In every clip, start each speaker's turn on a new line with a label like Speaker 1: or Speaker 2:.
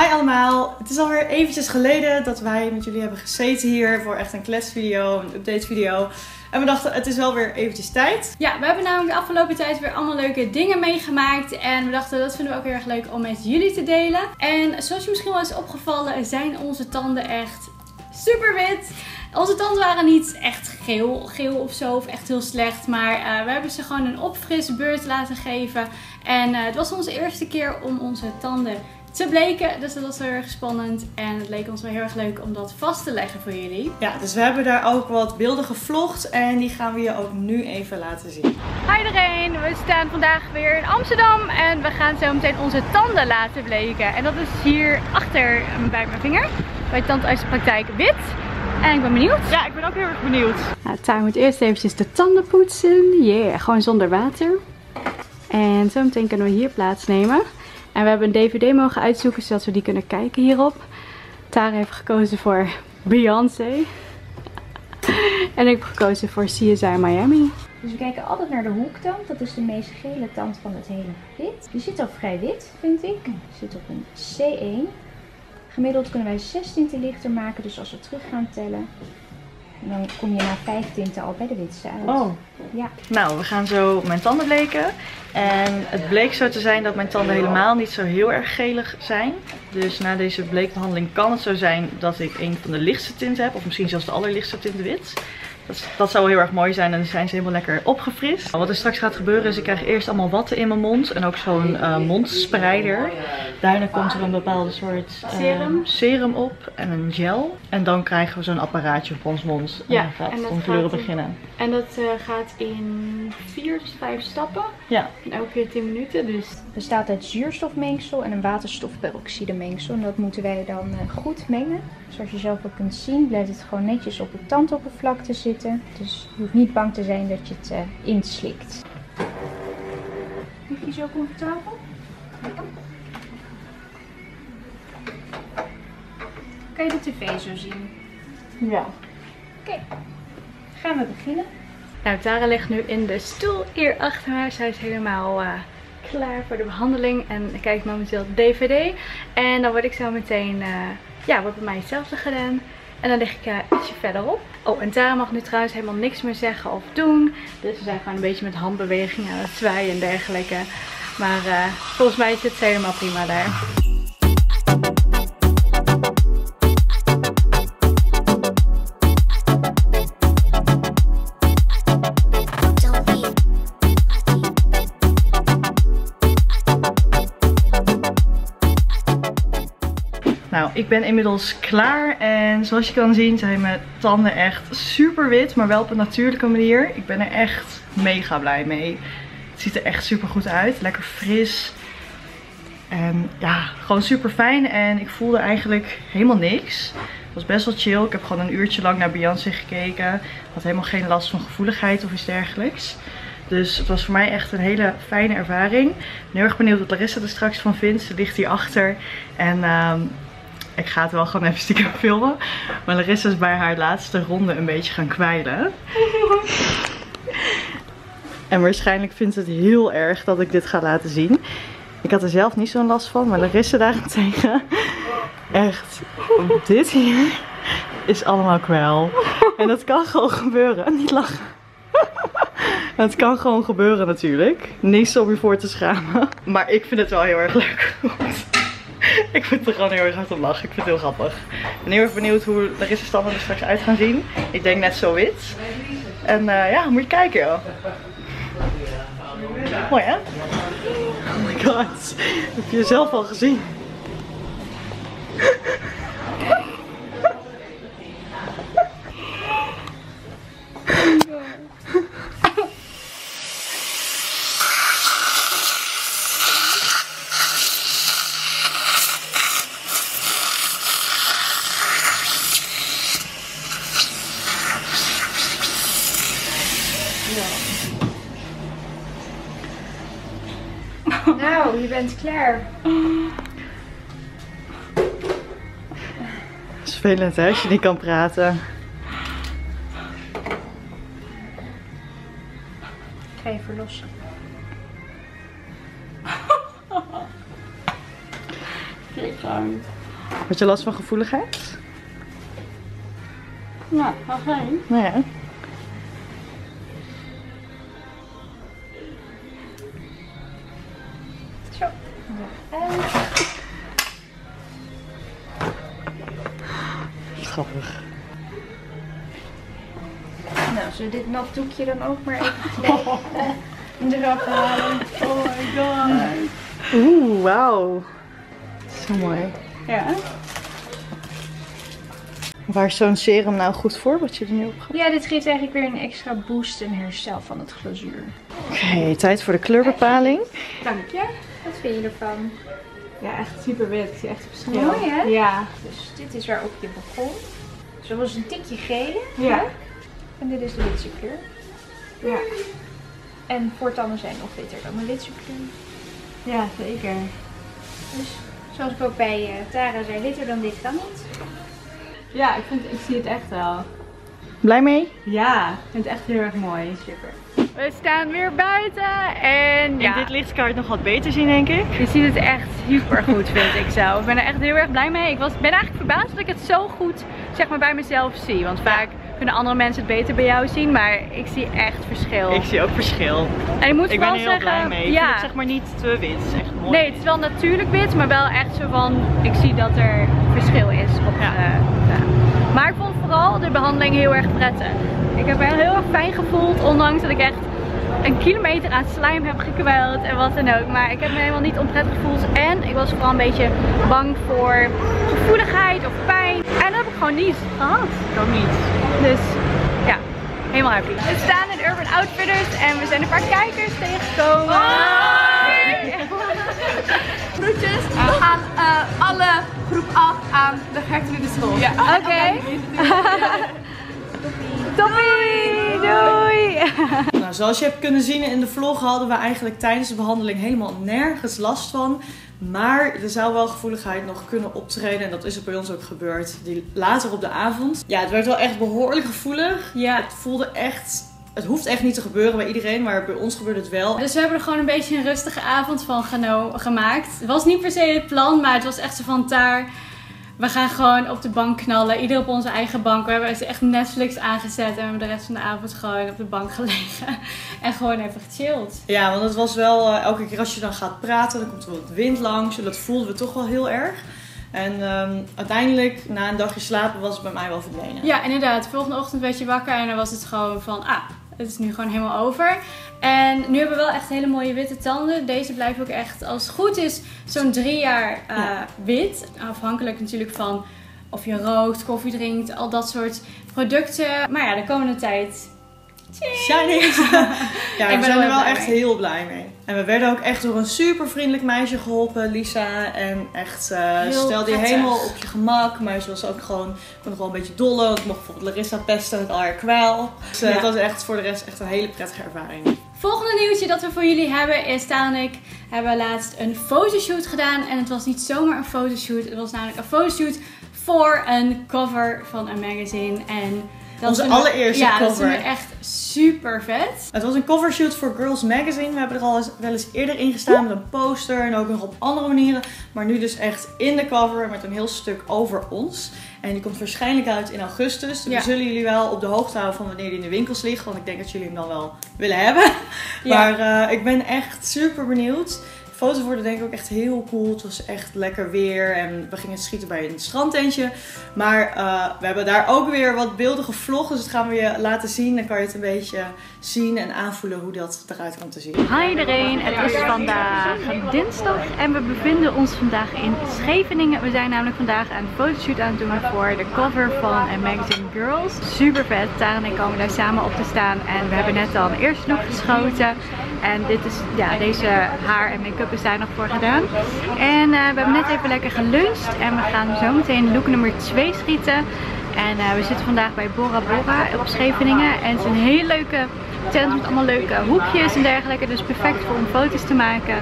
Speaker 1: Hi allemaal, het is alweer eventjes geleden dat wij met jullie hebben gezeten hier voor echt een kletsvideo, een update video. En we dachten, het is wel weer eventjes tijd.
Speaker 2: Ja, we hebben namelijk de afgelopen tijd weer allemaal leuke dingen meegemaakt. En we dachten, dat vinden we ook heel erg leuk om met jullie te delen. En zoals je misschien wel is opgevallen, zijn onze tanden echt super wit. Onze tanden waren niet echt geel of zo, of echt heel slecht. Maar we hebben ze gewoon een opfrisbeurt laten geven. En het was onze eerste keer om onze tanden te bleken, dus dat was heel erg spannend en het leek ons wel heel erg leuk om dat vast te leggen voor jullie.
Speaker 1: Ja, dus we hebben daar ook wat beelden gevlogd en die gaan we je ook nu even laten zien.
Speaker 2: Hi iedereen, we staan vandaag weer in Amsterdam en we gaan zo meteen onze tanden laten bleken. En dat is hier achter bij mijn vinger, bij tandartspraktijk Wit. En ik ben benieuwd.
Speaker 1: Ja, ik ben ook heel erg benieuwd.
Speaker 2: Nou, Tara moet eerst eventjes de tanden poetsen. Yeah, gewoon zonder water. En zo meteen kunnen we hier plaatsnemen. En we hebben een DVD mogen uitzoeken zodat we die kunnen kijken hierop. Tara heeft gekozen voor Beyoncé. En ik heb gekozen voor CSI Miami.
Speaker 3: Dus we kijken altijd naar de hoektand. Dat is de meest gele tand van het hele gebit. Die zit al vrij wit, vind ik. Die zit op een C1. Gemiddeld kunnen wij 6 tinten lichter maken. Dus als we terug gaan tellen, dan kom je na 5 tinten al bij de witste uit.
Speaker 1: Oh.
Speaker 3: Ja.
Speaker 4: Nou, we gaan zo mijn tanden bleken. En het bleek zo te zijn dat mijn tanden helemaal niet zo heel erg gelig zijn. Dus na deze bleekbehandeling kan het zo zijn dat ik een van de lichtste tinten heb. Of misschien zelfs de allerlichtste tint wit. Dat zou heel erg mooi zijn en dan zijn ze helemaal lekker opgefrist. Wat er straks gaat gebeuren is, ik krijg eerst allemaal watten in mijn mond. En ook zo'n mondspreider. Daarna komt er een bepaalde soort serum op en een gel. En dan krijgen we zo'n apparaatje op ons mond. En
Speaker 2: Ja,
Speaker 4: dan gaat
Speaker 2: en dat
Speaker 4: onze kleuren beginnen.
Speaker 2: En dat gaat in 4 tot 5 stappen.
Speaker 4: Ja.
Speaker 2: En elke keer 10 minuten. Dus
Speaker 3: Het bestaat uit zuurstofmengsel en een waterstofperoxide mengsel. En dat moeten wij dan goed mengen. Zoals je zelf ook kunt zien, blijft het gewoon netjes op het tandoppervlakte zitten. Dus je hoeft niet bang te zijn dat je het inslikt. Lig je zo comfortabel? Kan je de tv zo zien?
Speaker 1: Ja.
Speaker 3: Oké, gaan we beginnen.
Speaker 2: nou, Tara ligt nu in de stoel hier achter haar. Zij is helemaal klaar voor de behandeling. En ik kijk momenteel de DVD. En dan word ik zo meteen, wordt bij mij hetzelfde gedaan. En dan lig ik ietsje verderop. Oh, en Tara mag nu trouwens helemaal niks meer zeggen of doen. Dus we zijn gewoon een beetje met handbewegingen aan het zwaaien en dergelijke. Maar volgens mij zit ze helemaal prima daar.
Speaker 4: Nou, ik ben inmiddels klaar en zoals je kan zien zijn mijn tanden echt super wit, maar wel op een natuurlijke manier. Ik ben er echt mega blij mee. Het ziet er echt super goed uit, lekker fris. En ja, gewoon super fijn en ik voelde eigenlijk helemaal niks. Het was best wel chill, ik heb gewoon een uurtje lang naar Beyoncé gekeken. Had helemaal geen last van gevoeligheid of iets dergelijks. Dus het was voor mij echt een hele fijne ervaring. Ik ben heel erg benieuwd wat Larissa er straks van vindt. Ze ligt hier achter en ik ga het wel gewoon even stiekem filmen. Maar Larissa is bij haar laatste ronde een beetje gaan kwijlen. En waarschijnlijk vindt ze het heel erg dat ik dit ga laten zien. Ik had er zelf niet zo'n last van, maar Larissa daarentegen. Echt, dit hier is allemaal kwel. En dat kan gewoon gebeuren. Niet lachen. Het kan gewoon gebeuren natuurlijk. Niks om je voor te schamen. Maar ik vind het wel heel erg leuk. Ik vind er gewoon heel erg hard om lachen. Ik vind het heel grappig. Ik ben heel erg benieuwd hoe Larissa's tanden er straks uit gaan zien. Ik denk net zo wit. En ja, moet je kijken joh. Mooi hè? Oh my god. Heb je jezelf al gezien?
Speaker 3: Nou, je bent klaar.
Speaker 4: Het is vervelend hè, als je niet kan praten.
Speaker 3: Ik ga je verlossen.
Speaker 2: Kijk, Gewoon.
Speaker 4: Had je last van gevoeligheid?
Speaker 2: Nou, wel geen.
Speaker 4: Nou ja.
Speaker 3: Zo.
Speaker 4: Grappig.
Speaker 3: Nou, zullen we dit nat doekje dan ook maar even eraf halen?
Speaker 2: Oh my god.
Speaker 4: Oeh, wauw. Zo mooi.
Speaker 2: Ja.
Speaker 4: Waar is zo'n serum nou goed voor, wat je er nu op gaat?
Speaker 3: Ja, dit geeft eigenlijk weer een extra boost en herstel van het glazuur.
Speaker 4: Oké, tijd voor de kleurbepaling.
Speaker 3: Dank je. Wat vind je ervan?
Speaker 2: Ja, echt super wit. Ik zie echt het verschil.
Speaker 3: Mooi, hè?
Speaker 2: Ja.
Speaker 3: Dus dit is waarop je begon. Zo was een tikje gele.
Speaker 2: Ja.
Speaker 3: En dit is de witse kleur.
Speaker 2: Ja.
Speaker 3: En voortanden zijn nog witter dan de witse kleur.
Speaker 2: Ja, zeker.
Speaker 3: Dus zoals ik ook bij Tara zei, witter dan dit kan niet.
Speaker 2: Ja, ik zie het echt wel.
Speaker 4: Blij mee?
Speaker 2: Ja, ik vind het echt heel erg mooi.
Speaker 3: Super.
Speaker 2: We staan weer buiten en
Speaker 4: In dit licht kan je het nog wat beter zien, denk ik.
Speaker 2: je ziet het echt super goed, vind ik zo. Ik ben er echt heel erg blij mee. Ik ben eigenlijk verbaasd dat ik het zo goed, zeg maar, bij mezelf zie. Want vaak kunnen andere mensen het beter bij jou zien, maar ik zie echt verschil.
Speaker 4: Ik zie ook verschil.
Speaker 2: En ik moet
Speaker 4: Ik ben
Speaker 2: vooral
Speaker 4: er heel
Speaker 2: zeggen,
Speaker 4: blij mee. Ik
Speaker 2: ja.
Speaker 4: vind het zeg maar niet te wit. Het is echt mooi.
Speaker 2: Nee, het is wel natuurlijk wit, maar wel echt zo van, ik zie dat er verschil is op Maar ik vond vooral de behandeling heel erg prettig. Ik heb me heel erg fijn gevoeld, ondanks dat ik echt een kilometer aan slijm heb gekweld en wat dan ook. Maar ik heb me helemaal niet onprettig gevoeld. En ik was vooral een beetje bang voor gevoeligheid of pijn. En dat heb ik gewoon niet gehad.
Speaker 4: Ik ook niet.
Speaker 2: Dus ja, helemaal happy. We staan in Urban Outfitters en we zijn een paar kijkers tegengekomen.
Speaker 5: Groetjes aan alle groep 8 aan de Gertrude School. Ja.
Speaker 2: Oké. Toppie, doei!
Speaker 1: Nou, zoals je hebt kunnen zien in de vlog hadden we eigenlijk tijdens de behandeling helemaal nergens last van. Maar er zou wel gevoeligheid nog kunnen optreden en dat is er bij ons ook gebeurd. Later op de avond. Ja, het werd wel echt behoorlijk gevoelig.
Speaker 2: Ja.
Speaker 1: Het voelde echt... Het hoeft echt niet te gebeuren bij iedereen, maar bij ons gebeurde het wel.
Speaker 2: Dus we hebben er gewoon een beetje een rustige avond van gemaakt. Het was niet per se het plan, maar het was echt zo van daar. We gaan gewoon op de bank knallen. Ieder op onze eigen bank. We hebben echt Netflix aangezet en we hebben de rest van de avond gewoon op de bank gelegen. En gewoon even gechilled.
Speaker 1: Ja, want het was wel elke keer als je dan gaat praten, dan komt er wat wind langs. En dat voelden we toch wel heel erg. En uiteindelijk, na een dagje slapen, was het bij mij wel verdwenen.
Speaker 2: Ja, inderdaad. De volgende ochtend werd je wakker en dan was het gewoon van, het is nu gewoon helemaal over. En nu hebben we wel echt hele mooie witte tanden. Deze blijven ook echt, als het goed is, zo'n 3 jaar wit. Afhankelijk natuurlijk van of je rookt, koffie drinkt, al dat soort producten. Maar ja, de komende tijd...
Speaker 1: Shiny! Ja,
Speaker 2: Ik
Speaker 1: we
Speaker 2: ben
Speaker 1: zijn er wel
Speaker 2: blij
Speaker 1: echt
Speaker 2: mee.
Speaker 1: heel blij mee. En we werden ook echt door een super vriendelijk meisje geholpen, Lisa. En echt stelde je
Speaker 2: prettig.
Speaker 1: helemaal op je gemak. Maar ze was ook gewoon, ik kon nog wel een beetje dolle. Want ik mocht bijvoorbeeld Larissa pesten met al haar kwel. Dus het was echt voor de rest echt een hele prettige ervaring.
Speaker 2: Volgende nieuwtje dat we voor jullie hebben is, Tara en ik hebben laatst een fotoshoot gedaan. En het was niet zomaar een fotoshoot. Het was namelijk een fotoshoot voor een cover van een magazine. En dat
Speaker 1: Onze
Speaker 2: vinden we-
Speaker 1: allereerste
Speaker 2: Ja, dat
Speaker 1: cover.
Speaker 2: vinden we echt super vet.
Speaker 1: Het was een covershoot voor Girls Magazine. We hebben er al wel eens eerder in gestaan met een poster en ook nog op andere manieren. Maar nu dus echt in de cover met een heel stuk over ons. En die komt waarschijnlijk uit in augustus. Dus we zullen jullie wel op de hoogte houden van wanneer die in de winkels ligt. Want ik denk dat jullie hem dan wel willen hebben.
Speaker 2: Ja.
Speaker 1: Maar ik ben echt super benieuwd. De foto's worden denk ik ook echt heel cool. Het was echt lekker weer. En we gingen schieten bij een strandtentje. Maar we hebben daar ook weer wat beelden gevlogd. Dus dat gaan we je laten zien. Dan kan je het een beetje zien en aanvoelen hoe dat eruit komt te zien.
Speaker 2: Hi iedereen, het is vandaag dinsdag en we bevinden ons vandaag in Scheveningen. We zijn namelijk vandaag een fotoshoot aan het doen voor de cover van een magazine Girls. Super vet, Tara en ik komen daar samen op te staan en we hebben net al een eerste look geschoten. En dit is, ja, deze haar en make-up is daar nog voor gedaan. En we hebben net even lekker geluncht en we gaan zo meteen look nummer 2 schieten. En we zitten vandaag bij Bora Bora op Scheveningen en het is een hele leuke tent met allemaal leuke hoekjes en dergelijke. Dus perfect voor om foto's te maken.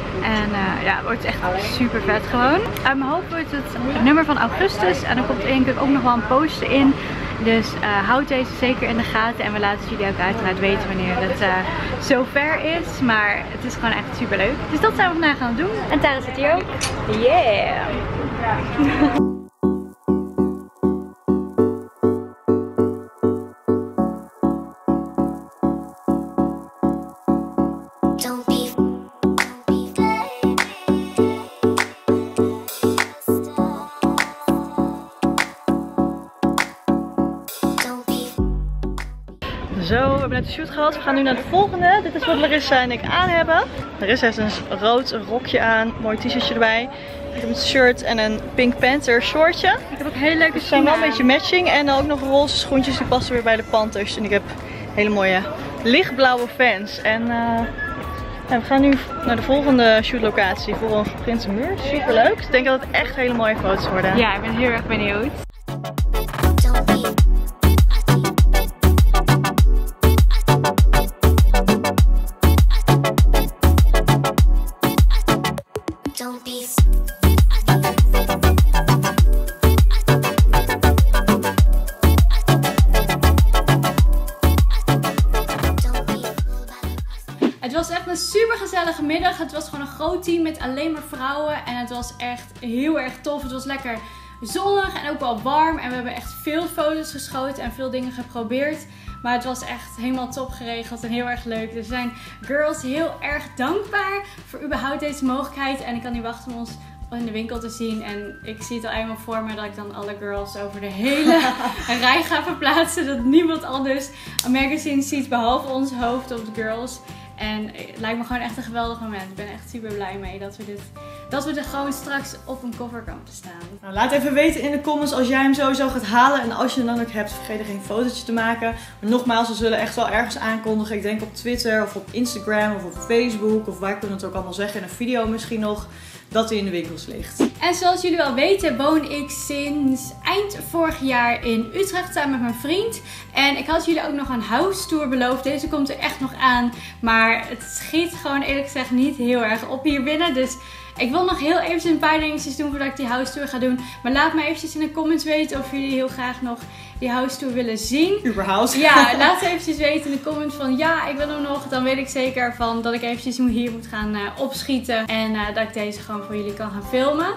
Speaker 2: En ja, het wordt echt super vet gewoon. Uit mijn hoofd wordt het nummer van augustus. En dan komt er denk ik ook nog wel een poster in. Dus houd deze zeker in de gaten. En we laten jullie ook uiteraard weten wanneer het zover is. Maar het is gewoon echt super leuk. Dus dat zijn we vandaag gaan doen. En Tara zit hier ook. Yeah!
Speaker 4: Zo, we hebben net de shoot gehad. We gaan nu naar de volgende. Dit is wat Larissa en ik aan hebben. Larissa heeft een rood rokje aan, mooi t-shirtje erbij. Ik heb een shirt en een Pink Panther shortje.
Speaker 2: Ik heb ook hele leuke
Speaker 4: Ze zijn wel een beetje matching. En dan ook nog roze schoentjes, die passen weer bij de Panthers. En ik heb hele mooie lichtblauwe Vans. En we gaan nu naar de volgende shootlocatie voor een Prinsenmuur. Super leuk. Ik denk dat het echt hele mooie foto's worden.
Speaker 2: Ja, ik ben heel erg benieuwd. Het was echt een super gezellige middag. Het was gewoon een groot team met alleen maar vrouwen. En het was echt heel erg tof. Het was lekker zonnig en ook wel warm. En we hebben echt veel foto's geschoten en veel dingen geprobeerd. Maar het was echt helemaal top geregeld en heel erg leuk. Dus we zijn girls heel erg dankbaar voor überhaupt deze mogelijkheid. En ik kan niet wachten om ons in de winkel te zien. En ik zie het al eenmaal voor me dat ik dan alle girls over de hele rij ga verplaatsen. Dat niemand anders een magazine ziet behalve ons hoofd op de girls. En het lijkt me gewoon echt een geweldig moment. Ik ben echt super blij mee dat we er gewoon straks op een cover komen te staan.
Speaker 1: Nou, laat even weten in de comments als jij hem sowieso gaat halen. En als je hem dan ook hebt, vergeet er geen fotootje te maken. Maar nogmaals, we zullen echt wel ergens aankondigen. Ik denk op Twitter of op Instagram of op Facebook. Of waar kunnen we het ook allemaal zeggen. In een video misschien nog. Dat hij in de winkels ligt.
Speaker 2: En zoals jullie wel weten woon ik sinds eind vorig jaar in Utrecht samen met mijn vriend. En ik had jullie ook nog een house tour beloofd. Deze komt er echt nog aan. Maar het schiet gewoon eerlijk gezegd niet heel erg op hier binnen. Dus ik wil nog heel eventjes een paar dingetjes doen voordat ik die house tour ga doen. Maar laat me eventjes in de comments weten of jullie heel graag nog die house tour willen zien.
Speaker 1: Überhaupt.
Speaker 2: Ja, laat eventjes weten in de comments van ja, ik wil hem nog. Dan weet ik zeker van dat ik eventjes hier moet gaan opschieten. En dat ik deze gewoon voor jullie kan gaan filmen.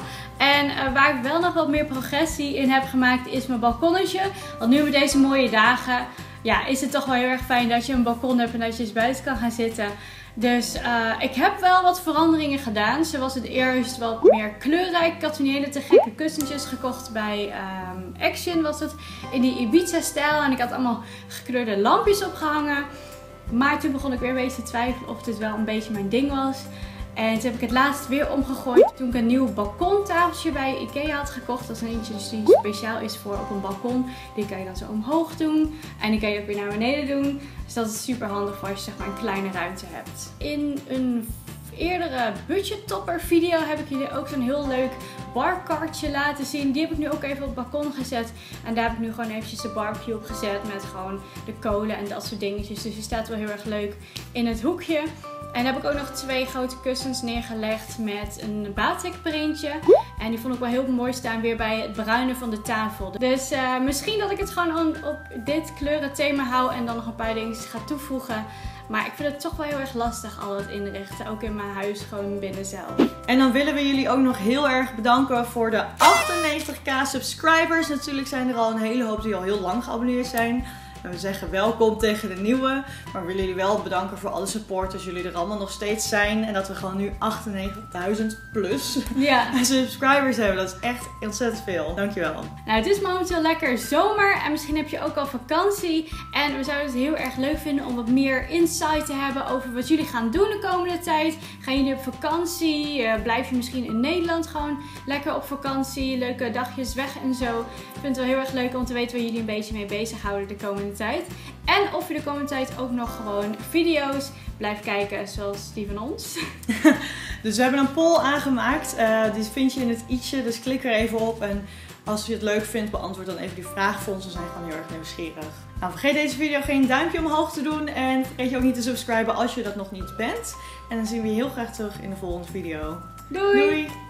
Speaker 2: En waar ik wel nog wat meer progressie in heb gemaakt is mijn balkonnetje. Want nu met deze mooie dagen ja, is het toch wel heel erg fijn dat je een balkon hebt en dat je eens buiten kan gaan zitten. Dus ik heb wel wat veranderingen gedaan. Zo was het eerst wat meer kleurrijk. Ik had toen hele te gekke kussentjes gekocht bij Action was het. In die Ibiza stijl. En ik had allemaal gekleurde lampjes opgehangen. Maar toen begon ik weer een beetje te twijfelen of dit wel een beetje mijn ding was. En toen heb ik het laatst weer omgegooid. Toen ik een nieuw balkontafeltje bij Ikea had gekocht. Dat is een eentje dus die speciaal is voor op een balkon. Die kan je dan zo omhoog doen. En die kan je ook weer naar beneden doen. Dus dat is super handig voor als je zeg maar een kleine ruimte hebt. In een eerdere budget topper video heb ik jullie ook zo'n heel leuk barkartje laten zien. Die heb ik nu ook even op het balkon gezet. En daar heb ik nu gewoon eventjes de barbecue op gezet met gewoon de kolen en dat soort dingetjes. Dus die staat wel heel erg leuk in het hoekje. En dan heb ik ook nog 2 grote kussens neergelegd met een batik printje. En die vond ik wel heel mooi staan weer bij het bruine van de tafel. Dus misschien dat ik het gewoon op dit kleurenthema hou en dan nog een paar dingetjes ga toevoegen. Maar ik vind het toch wel heel erg lastig al het inrichten. Ook in mijn huis gewoon binnen zelf.
Speaker 1: En dan willen we jullie ook nog heel erg bedanken voor de 98k subscribers. Natuurlijk zijn er al een hele hoop die al heel lang geabonneerd zijn. En we zeggen welkom tegen de nieuwe. Maar we willen jullie wel bedanken voor alle supporters. Jullie er allemaal nog steeds zijn. En dat we gewoon nu 98.000 plus subscribers hebben. Dat is echt ontzettend veel. Dankjewel.
Speaker 2: Nou, het is momenteel lekker zomer. En misschien heb je ook al vakantie. En we zouden het heel erg leuk vinden om wat meer insight te hebben over wat jullie gaan doen de komende tijd. Gaan jullie op vakantie? Blijf je misschien in Nederland gewoon lekker op vakantie? Leuke dagjes weg en zo. Ik vind het wel heel erg leuk om te weten waar jullie een beetje mee bezighouden de komende tijd. En of je de komende tijd ook nog gewoon video's blijft kijken zoals die van ons.
Speaker 1: Dus we hebben een poll aangemaakt. Die vind je in het i'tje, dus klik er even op. En als je het leuk vindt, beantwoord dan even die vraag voor ons. We zijn gewoon heel erg nieuwsgierig. Nou, vergeet deze video geen duimpje omhoog te doen. En vergeet je ook niet te subscriben als je dat nog niet bent. En dan zien we je heel graag terug in de volgende video.
Speaker 2: Doei!
Speaker 1: Doei!